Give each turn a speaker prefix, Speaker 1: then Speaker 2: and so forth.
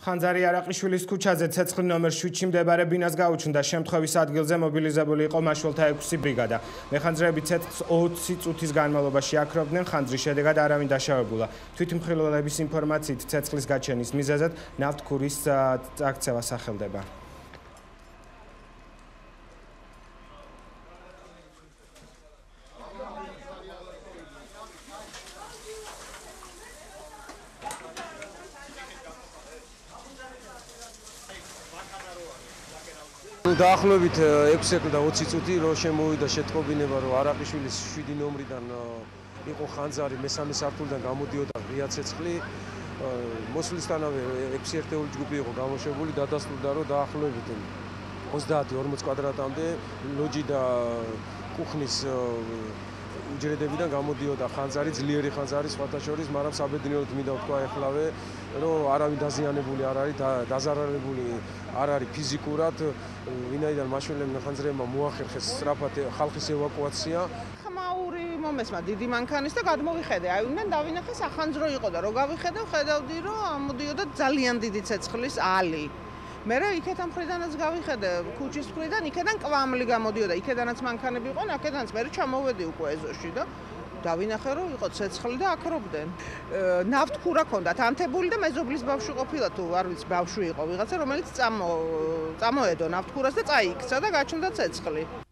Speaker 1: ხანძარი არაყიშვილის ქუჩაზე ცეცხლი ნომერ 7-ში მდებარე ბინას გაუჩნდა. შემთხვევის ადგილზე მობილიზებული იყო მაშველთა 6 ბრიგადა. მეხანძრეები ცეცხლს 20 წუთის განმავლობაში აქრობდნენ, ხანძრის შედეგად არავინ დაშავებულა. თვითმხილველების ინფორმაციით ცეცხლის გაჩენის მიზეზად ნავთქურის აქცევა სახელდება.
Speaker 2: დაახლოებით 6 და 20 წუთი რო შემოვიდა შეტყობინება, რომ არაყიშვილის 7 ნომრიდან იყო ხანძარი მესამე სართულიდან გამოდიოდა ღია ცეცხლი. მოსვლისთანავე 6 ერთეული ჯგუფი იყო გამოშვებული, დადასტურდა რომ დაახლოებით 30-40 კვადრატამდე ლოჯი და კუხნის უჯრედებიდან გამოდიოდა ხანძარი, ძლიერი ხანძარი სხვათა შორის, მაგრამ საბედნიეროდ მინდა ვთქვა ეხლავე, რომ არავინ დაზიანებული არ არის, დაზარალებული არ არის ფიზიკურად, ვინაიდან მაშველებმა მეხანძრეებმა მოახერხეს სწრაფად ხალხის ევაკუაცია.
Speaker 3: ხმაური მომესმა დიდი მანქანის და გადმოვიხედე. აი უნდა დავინახე სახანძრო იყო და რო გავიხედე, ხედავდი რომ ამოდიოდა ძალიან დიდი ცეცხლის ალი. მერე იქეთან მხრიდანაც გავიხედე, ქუჩის მხრიდან, იქედან კვამლი გამოდიოდა, იქედანაც მანქანები იყვნენ, აქედანაც მერე ჩამოვედი უკვე ეზოში და დავინახე რომ იყო ცეცხლი და აქრობდნენ. ნავთქურა ჰქონდათ ანთებული და მეზობლის ბავშვი ყოფილა თუ არ ვიცი ბავშვი იყო ვიღაცა, რომელიც წამოედო ნავთქურას და წაიქცა და გაჩნდა ცეცხლი.